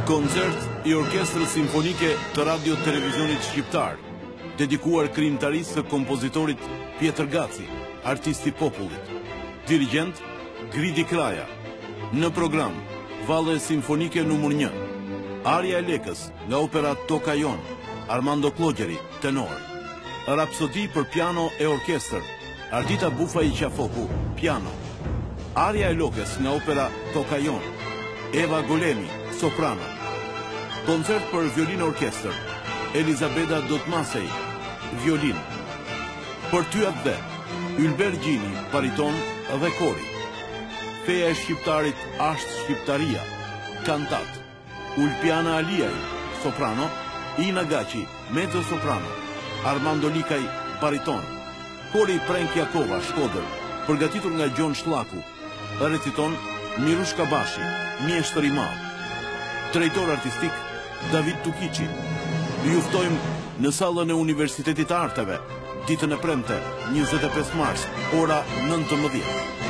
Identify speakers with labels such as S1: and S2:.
S1: Koncert i Orkestrës Simfonike të Radio-Televizionit Shqiptar, dedikuar krijimtarisë së kompozitorit Pjetër Gaci, artisti popullit. Dirigent Gridi Kraja. Në program, Valle Simfonike nr. 1. Arja e Lekës nga opera Toka Jon, Armando Klogjeri, tenor. Rapsodi për piano e orkestër, Ardita Bufa i Qafoku, piano. Arja e Lokës nga opera Toka Jon, Eva Golemi, soprano. Koncert për violin orkestër, Elizabeta Dotmasej, violin. Për ty atë dhe, Ylber Gjini, bariton dhe kori. Feja e shqiptarit ashtë shqiptaria, kantat. Ulpiana Aliaj, soprano. Ina Gaci, mezzo soprano. Armando Likaj, bariton. Kori Prenkjakova, shkodër, përgatitur nga Gjon Shlaku. Reciton Mirushka Bashi, mjeshtër i madh. Drejtor artistik David Tukici. Ju ftojmë në sallën e Universitetit të Arteve, ditën e premte, 25 mars, ora 19.